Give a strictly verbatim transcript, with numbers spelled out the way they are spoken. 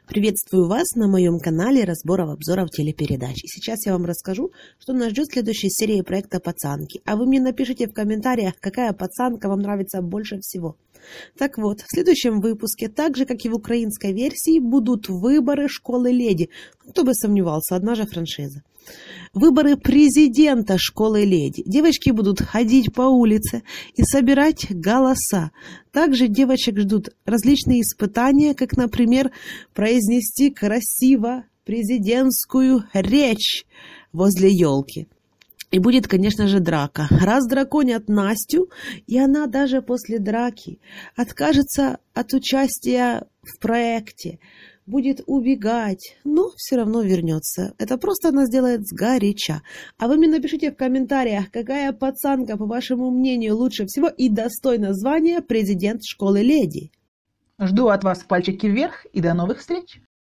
Приветствую вас на моем канале разборов, обзоров телепередач. И сейчас я вам расскажу, что нас ждет в следующей серии проекта «Пацанки». А вы мне напишите в комментариях, какая пацанка вам нравится больше всего. Так вот, в следующем выпуске, так же, как и в украинской версии, будут выборы школы леди. Кто бы сомневался, одна же франшиза. Выборы президента школы леди. Девочки будут ходить по улице и собирать голоса. Также девочек ждут различные испытания, как, например, произнести красиво президентскую речь возле елки. И будет, конечно же, драка. Раз драконят Настю, и она даже после драки откажется от участия в проекте, будет убегать, но все равно вернется. Это просто она сделает сгоряча. А вы мне напишите в комментариях, какая пацанка, по вашему мнению, лучше всего и достойна звания президент школы леди. Жду от вас пальчики вверх и до новых встреч!